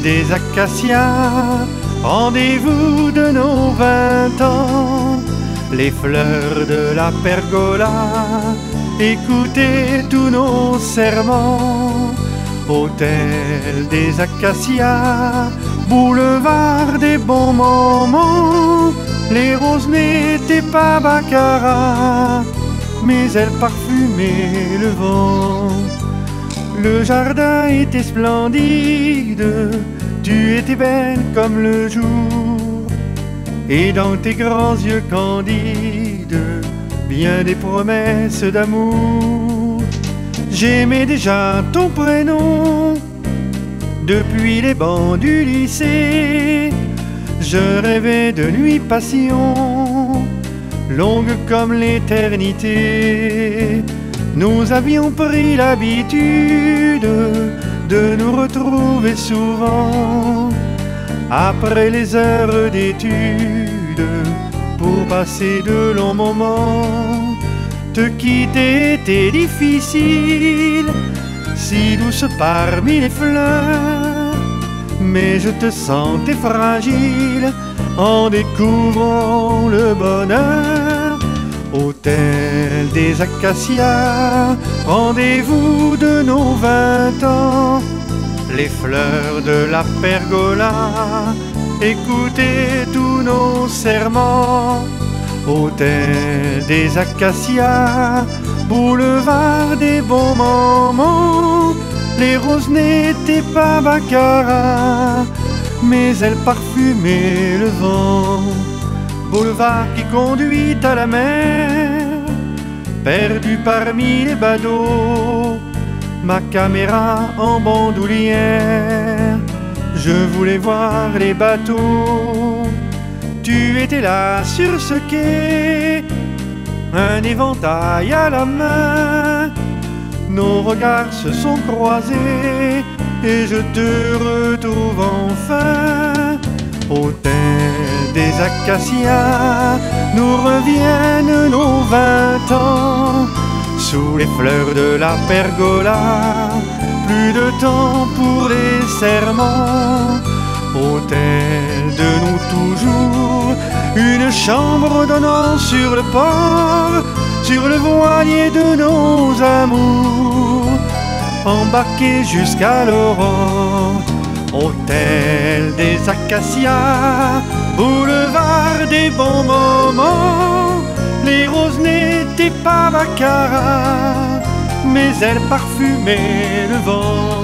des acacias, rendez-vous de nos 20 ans, les fleurs de la pergola, écoutez tous nos serments. Hôtel des acacias, boulevard des bons moments, les roses n'étaient pas baccarat, mais elles parfumaient le vent. Le jardin était splendide, tu étais belle comme le jour, et dans tes grands yeux candides, bien des promesses d'amour. J'aimais déjà ton prénom, depuis les bancs du lycée. Je rêvais de nuits passion, longues comme l'éternité. Nous avions pris l'habitude de nous retrouver souvent après les heures d'études pour passer de longs moments. Te quitter était difficile, si douce parmi les fleurs, mais je te sentais fragile en découvrant le bonheur. Hôtel des acacias, rendez-vous de nos 20 ans, les fleurs de la pergola, écoutez tous nos serments. Hôtel des acacias, boulevard des bons moments, les roses n'étaient pas baccarat, mais elles parfumaient le vent. Boulevard qui conduit à la mer, perdu parmi les badauds, ma caméra en bandoulière, je voulais voir les bateaux. Tu étais là sur ce quai, un éventail à la main. Nos regards se sont croisés et je te retrouve enfin. Hôtel des acacias, nous reviennent nos 20 ans. Sous les fleurs de la pergola, plus de temps pour les serments. Hôtel de nous toujours, une chambre donnant sur le port, sur le voilier de nos amours, embarqués jusqu'à l'aurore. Hôtel des acacias, boulevard des bons moments, les roses n'étaient pas baccarat, mais elles parfumaient le vent.